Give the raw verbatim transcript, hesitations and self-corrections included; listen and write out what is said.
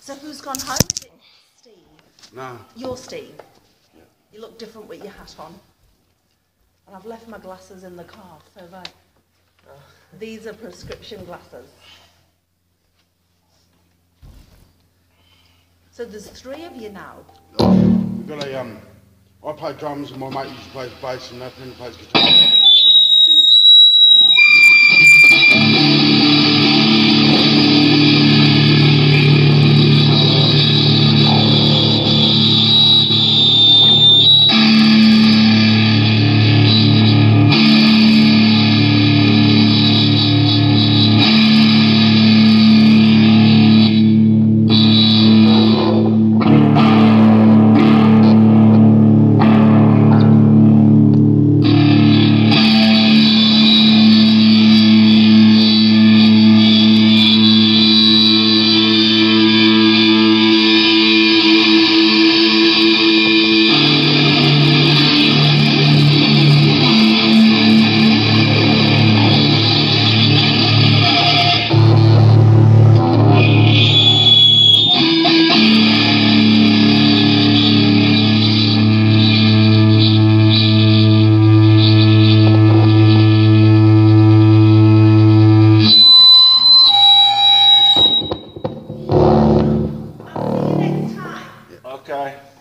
So who's gone home? Is it Steve? No. You're Steve? Yeah. You look different with your hat on. And I've left my glasses in the car, so they, oh. These are prescription glasses. So there's three of you now. Oh, we've got a, um, I play drums and my mate usually plays bass and Nathan plays guitar. Okay.